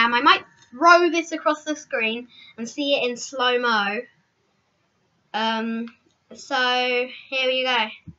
am. I might throw this across the screen and see it in slow-mo. So here you go.